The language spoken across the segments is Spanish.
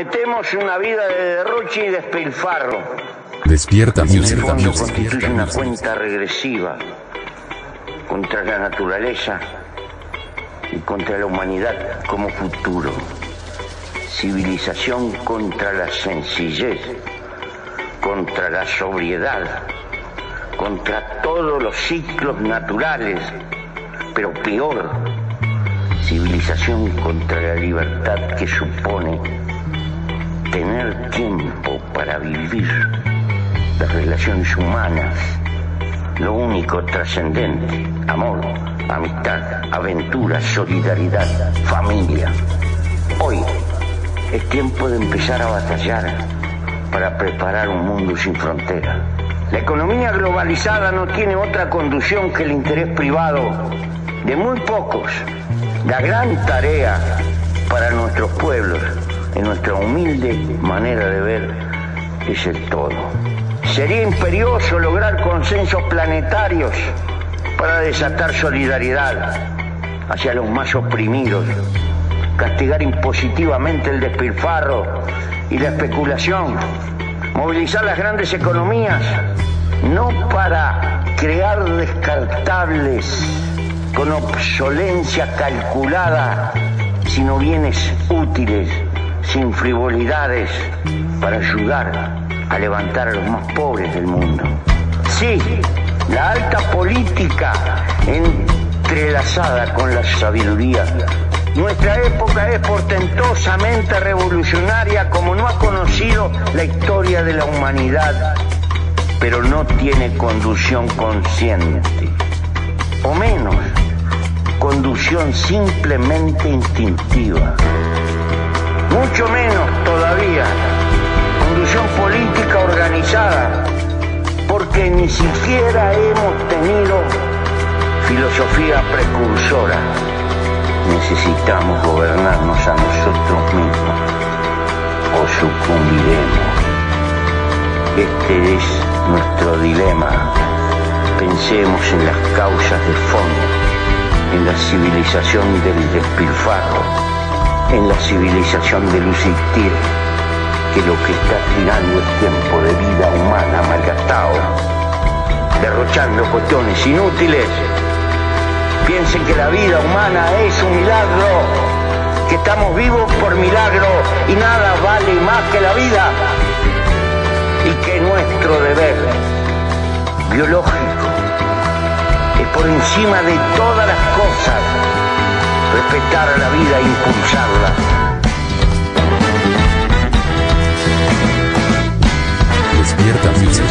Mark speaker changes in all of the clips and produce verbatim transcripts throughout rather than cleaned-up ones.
Speaker 1: Prometemos una vida de derroche y despilfarro.
Speaker 2: Despierta Music.
Speaker 1: En el fondo constituye una cuenta regresiva contra la naturaleza y contra la humanidad como futuro. Civilización contra la sencillez, contra la sobriedad, contra todos los ciclos naturales, pero peor, civilización contra la libertad que supone tener tiempo para vivir las relaciones humanas, lo único trascendente, amor, amistad, aventura, solidaridad, familia. Hoy es tiempo de empezar a batallar para preparar un mundo sin fronteras. La economía globalizada no tiene otra conducción que el interés privado de muy pocos. La gran tarea para nuestros pueblos, en nuestra humilde manera de ver, es el todo. Sería imperioso lograr consensos planetarios para desatar solidaridad hacia los más oprimidos, castigar impositivamente el despilfarro y la especulación, movilizar las grandes economías, no para crear descartables con obsolencia calculada, sino bienes útiles, sin frivolidades, para ayudar a levantar a los más pobres del mundo. Sí, la alta política entrelazada con la sabiduría. Nuestra época es portentosamente revolucionaria como no ha conocido la historia de la humanidad, pero no tiene conducción consciente, o menos, conducción simplemente instintiva. Mucho menos todavía, conducción política organizada, porque ni siquiera hemos tenido filosofía precursora. Necesitamos gobernarnos a nosotros mismos o sucumbiremos. Este es nuestro dilema. Pensemos en las causas de fondo, en la civilización del despilfarro, en la civilización del existir, que lo que está tirando es tiempo de vida humana malgastado, derrochando cuestiones inútiles. Piensen que la vida humana es un milagro, que estamos vivos por milagro y nada vale más que la vida, y que nuestro deber biológico es por encima de todas las cosas respetar a la vida e impulsarla.
Speaker 2: Despierta Music.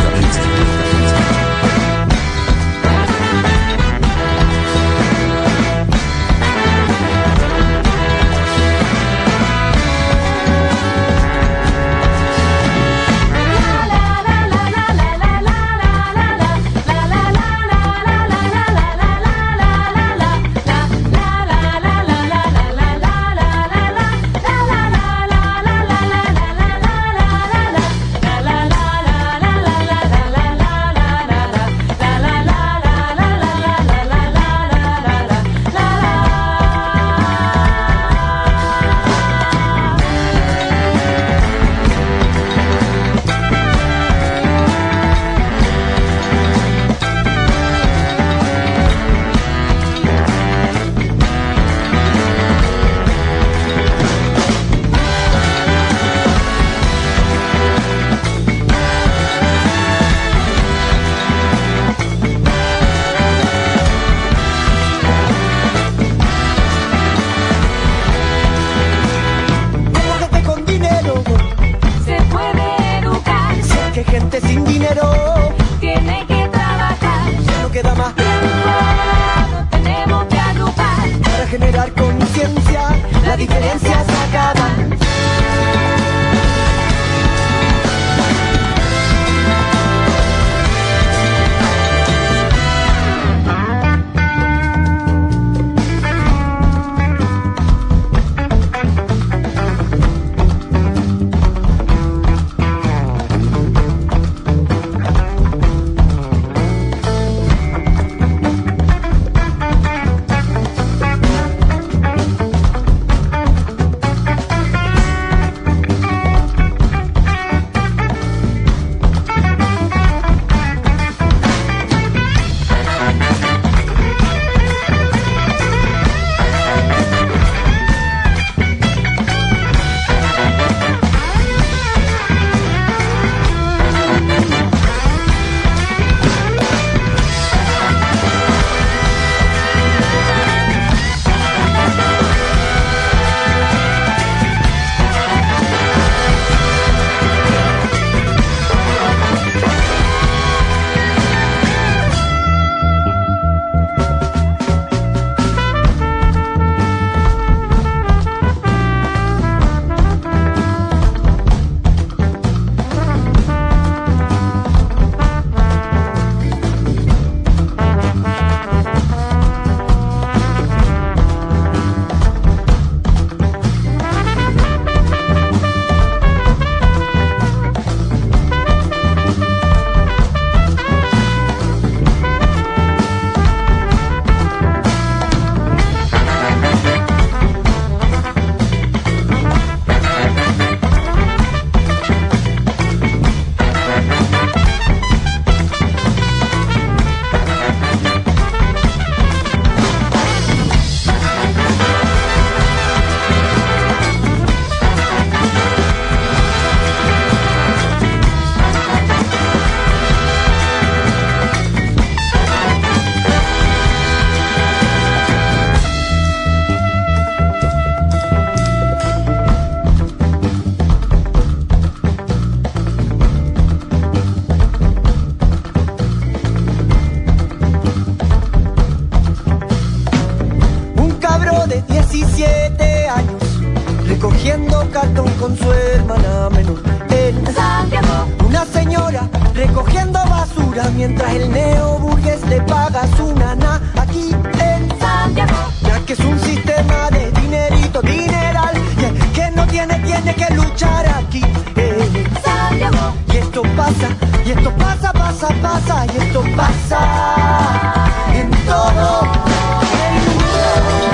Speaker 3: recogiendo cartón con su hermana menor. En Santiago, una señora recogiendo basura mientras el neoburgués le paga su nana. Aquí en Santiago, ya que es un sistema de dinerito, dineral, que no tiene, tiene que luchar aquí en Santiago. Y esto pasa, y esto pasa, pasa, pasa, y esto pasa en todo el mundo.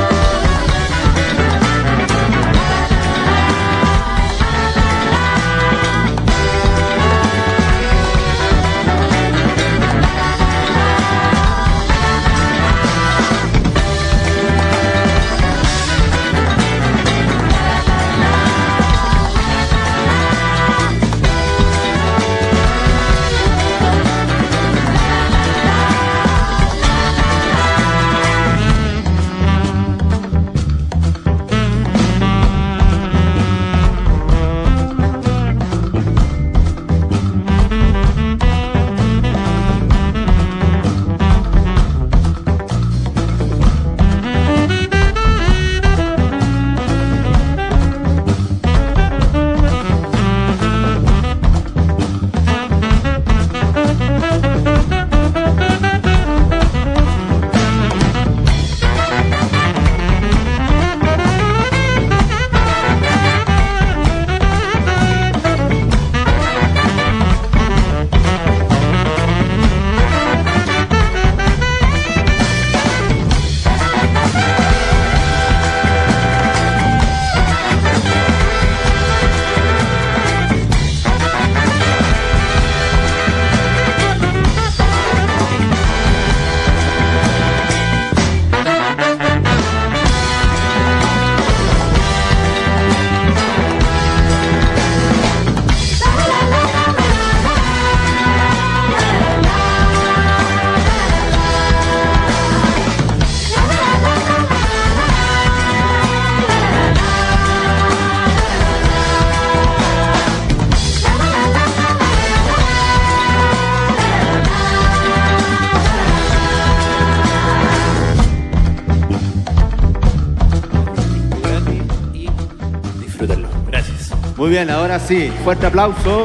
Speaker 4: Muy bien, ahora sí, fuerte aplauso.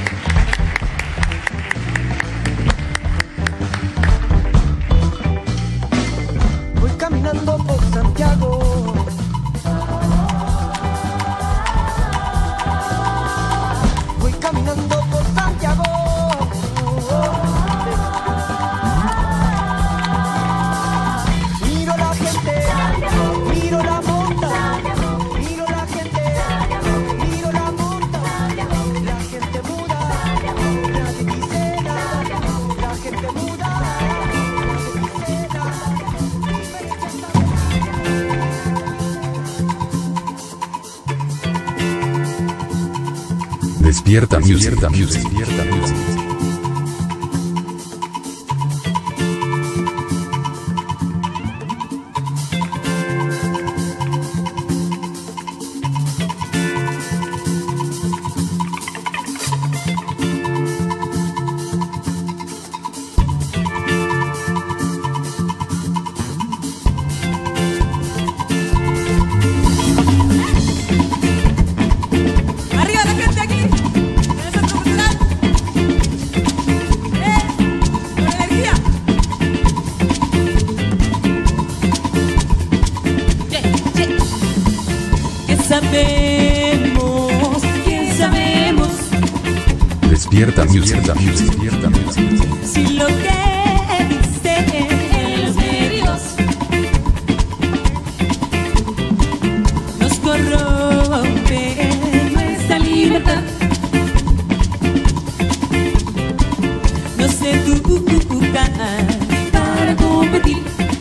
Speaker 3: Voy caminando por Santiago, voy caminando por Santiago. Miro la gente, miro la monta, miro la gente, miro la monta, la gente muda, nadie dice nada, la gente muda, nadie dice nada.
Speaker 2: Despierta Music, despierta Music, despierta Music.
Speaker 5: Arriba la gente aquí, en el Centro Cultural. Eh, con energía. Yeah, yeah. ¿Qué sabemos? ¿Qué sabemos?
Speaker 2: Despierta Music, despierta Music, despierta Music.
Speaker 5: Si lo que dicen en los medios nos corrompe nuestra libertad. No se educan para competir,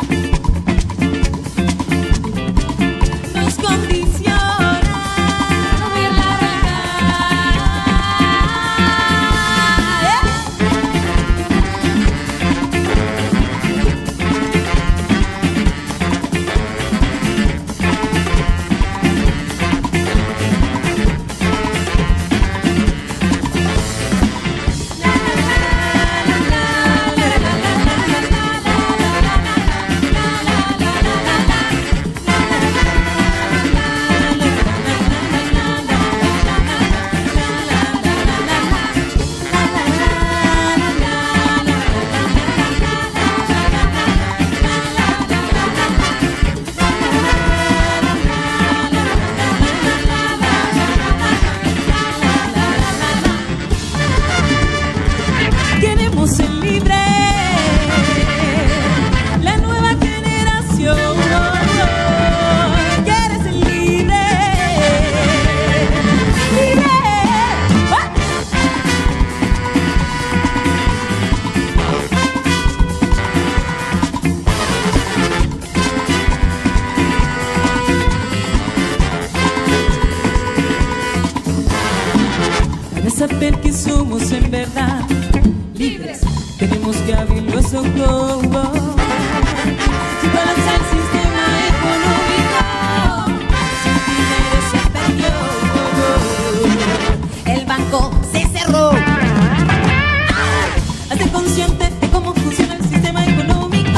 Speaker 5: nos condiciona a ver la realidad. saber que somos en verdad libres. Tenemos que abrir los ojos sin colapsar el sistema económico. Sin dinero se perdió. El banco se cerró. Hazte consciente de cómo funciona el sistema económico.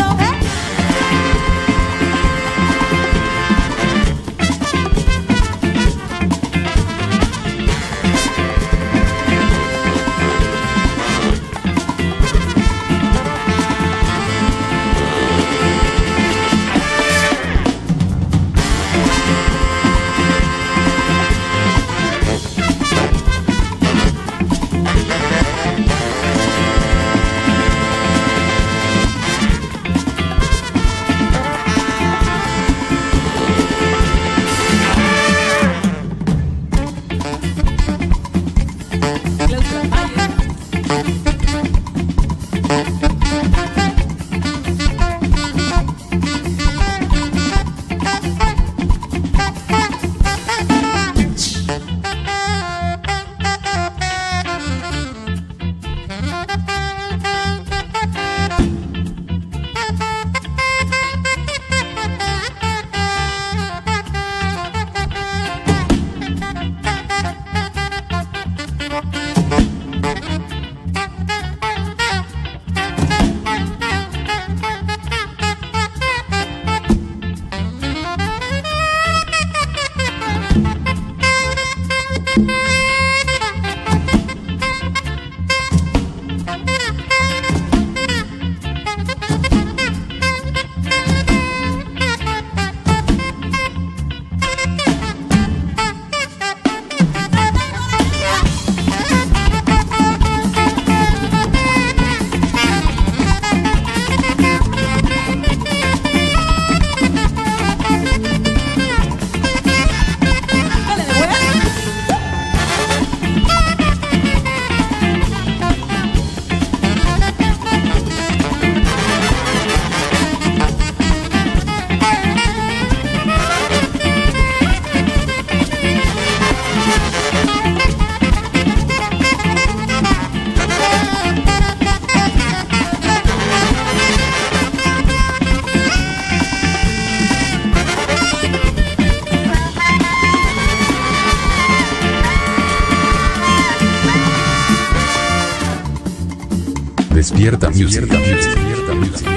Speaker 2: Despierta Music. Despierta Music.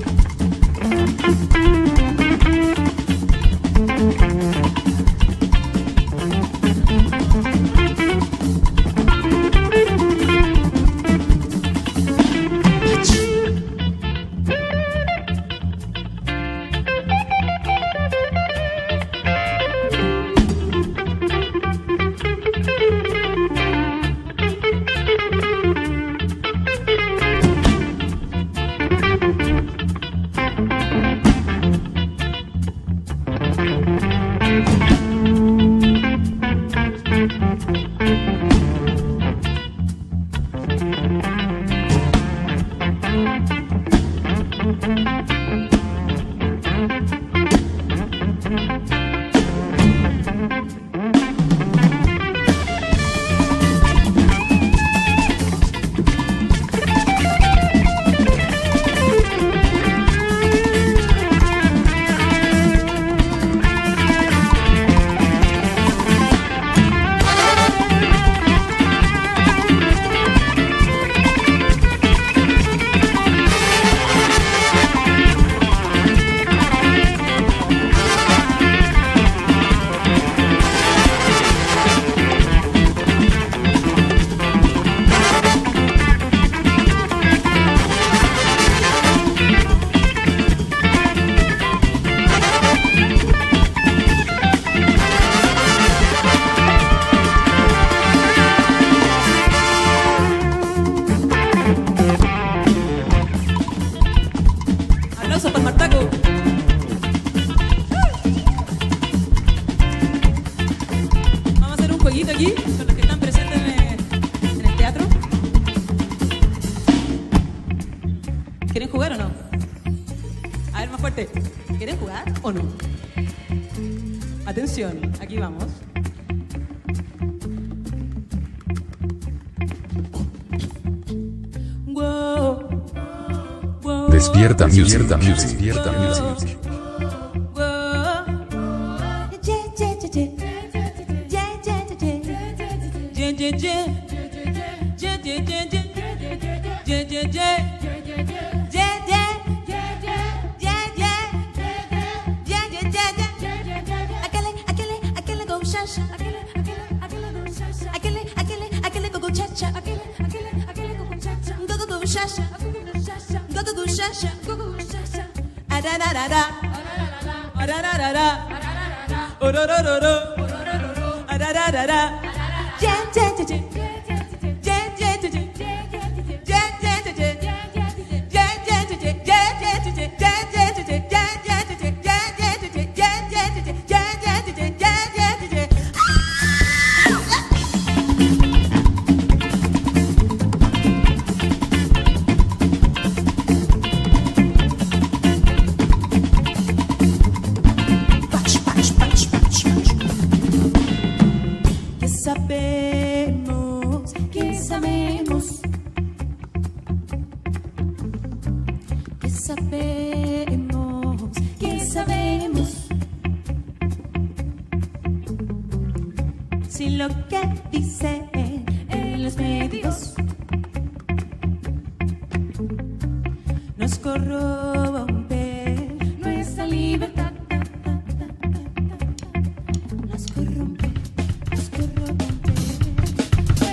Speaker 5: Aquí, con los que están presentes en el, en el teatro. ¿Quieren jugar o no? A ver, más fuerte. ¿Quieren jugar o no? Atención, aquí vamos.
Speaker 2: Despierta Music. Despierta Music. Despierta Music.
Speaker 5: Si lo que dicen en los medios nos corrompe nuestra libertad, nos corrompe, nos corrompe nuestra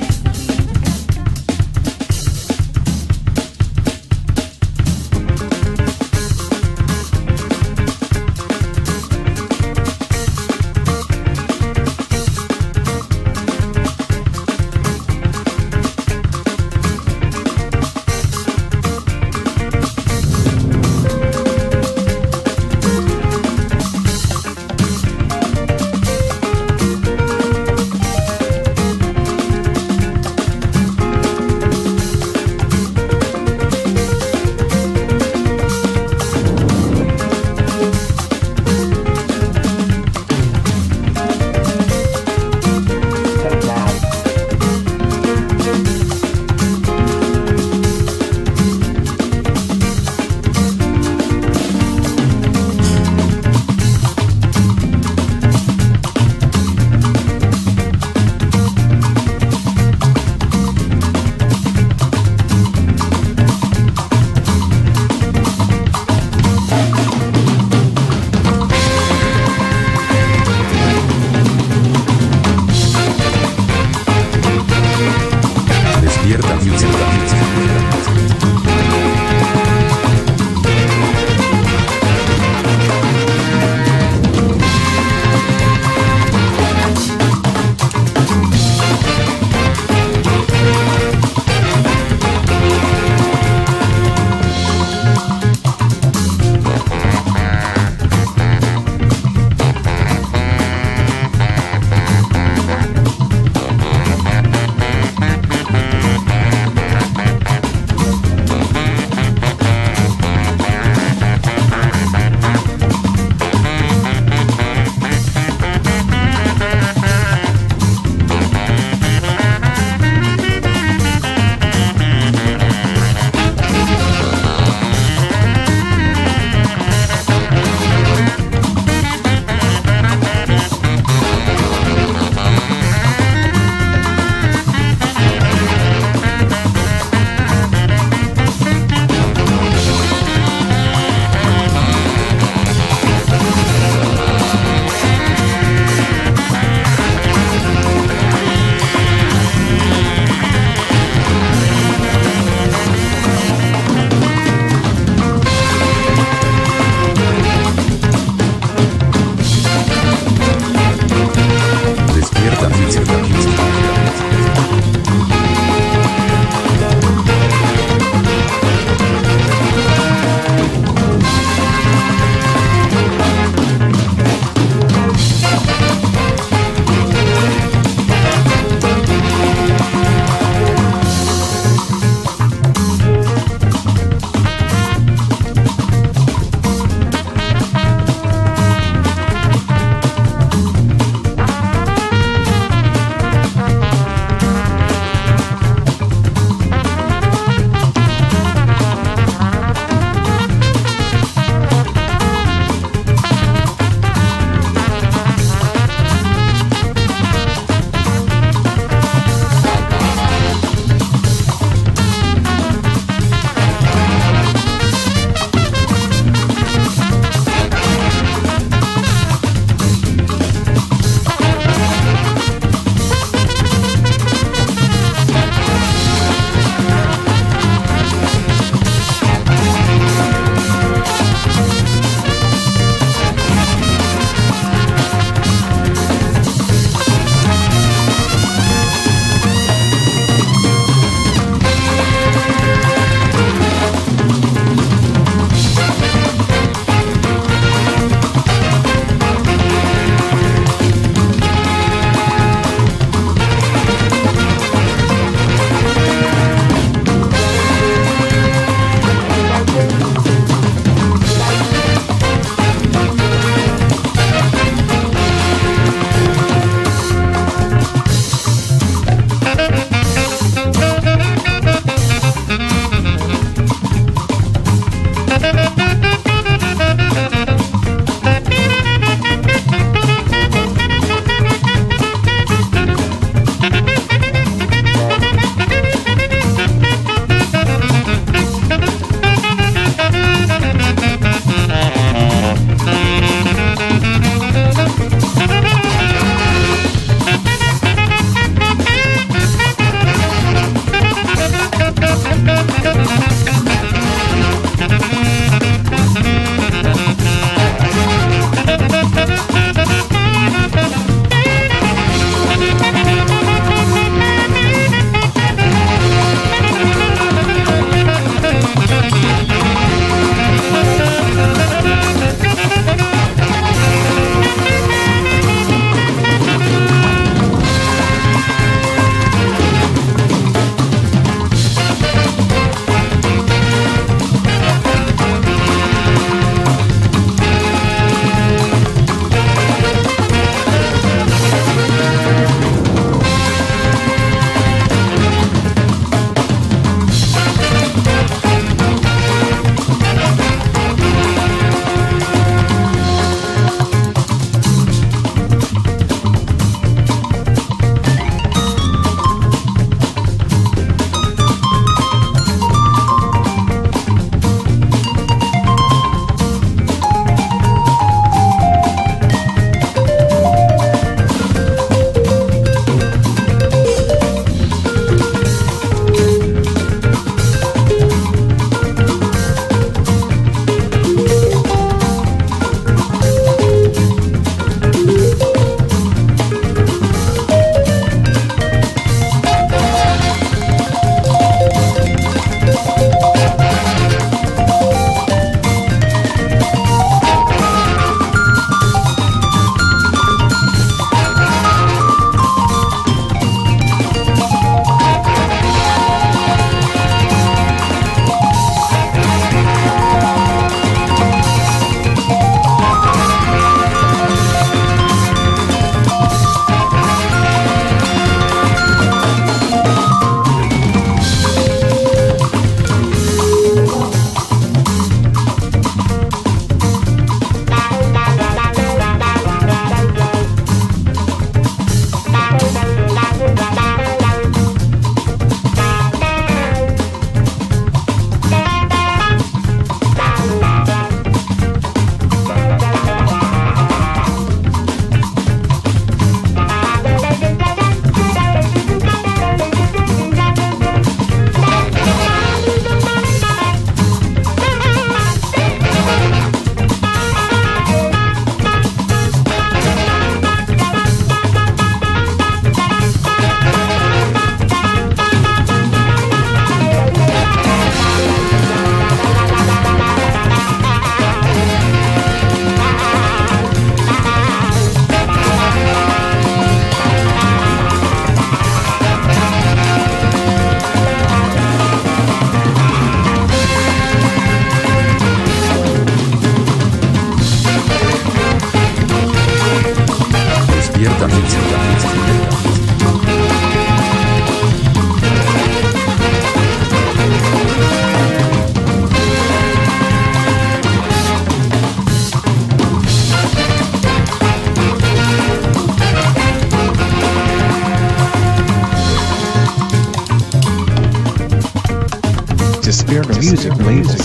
Speaker 2: Despierta Music Label.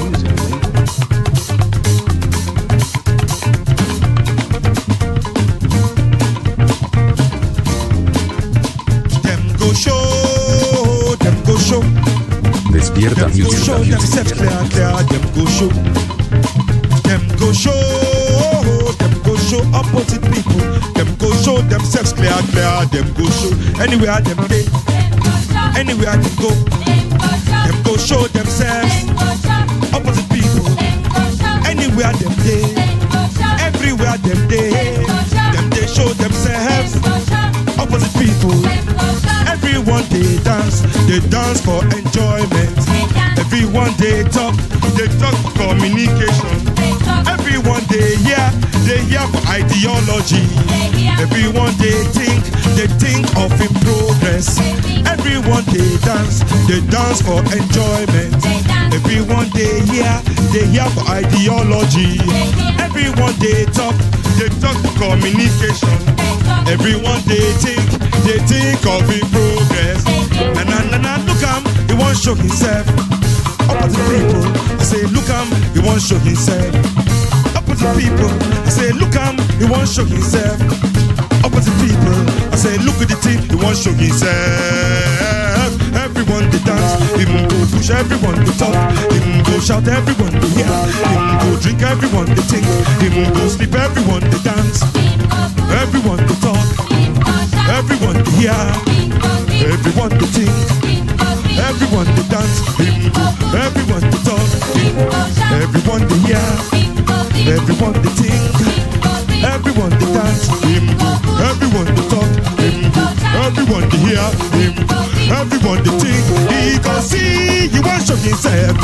Speaker 6: Them go show, them go show.
Speaker 2: Despierta
Speaker 6: Them go show
Speaker 2: Music.
Speaker 6: themselves clear, clear. Them go show. Them go show. Them go show opposite people. Them go show themselves clear, clear. Them go show anywhere them they, anywhere them go. Them go show themselves opposite people. Anywhere them they, everywhere them they. Them they show themselves opposite people. Everyone they dance, they dance for enjoyment. Everyone they talk, they talk for communication. Everyone they hear, they hear for ideology. Everyone they think, they think of in progress. Everyone they dance, they dance for enjoyment. Everyone they hear, they hear for ideology. Everyone they talk, they talk for communication. Everyone they think, they think of in progress. Na na na na, look am, he won't show himself. Opposite people, I say look am, he won't show himself. Opposite people, I say look am, he won't show himself. Opposite people, I say look at the thing, he won't show himself. Everyone they dance, him go push, everyone they talk, him go shout, everyone they hear, him go drink, everyone they think, him go sleep, everyone they dance, everyone they talk, everyone they hear, everyone they think, everyone they dance, him go, everyone they talk, everyone they hear, everyone they think, everyone they dance, him go, everyone they talk, him go, everyone they hear, him go, everyone they think. He can see, he won't show himself.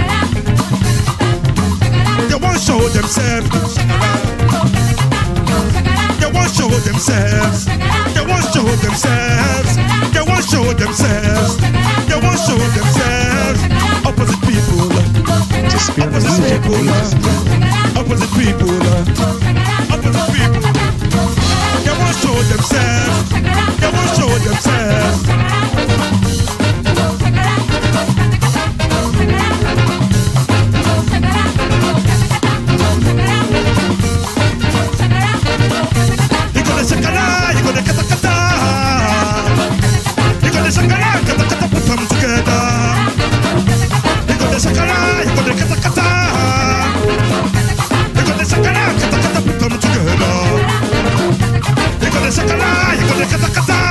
Speaker 6: They won't show themselves. They won't show themselves. They won't show themselves. They won't show themselves. They won't show themselves. Opposite people.
Speaker 2: Despierta
Speaker 6: Opposite
Speaker 2: Music
Speaker 6: people.
Speaker 2: Label.
Speaker 6: Opposite people. Opposite people. They won't show themselves. They won't show themselves. You gonna shakara, you gonna kata kata. You gonna shakara, kata kata, put them together. You gonna shakara, you gonna kata kata. You gonna shakara, kata kata, put them together. You gonna shakara, you gonna kata kata.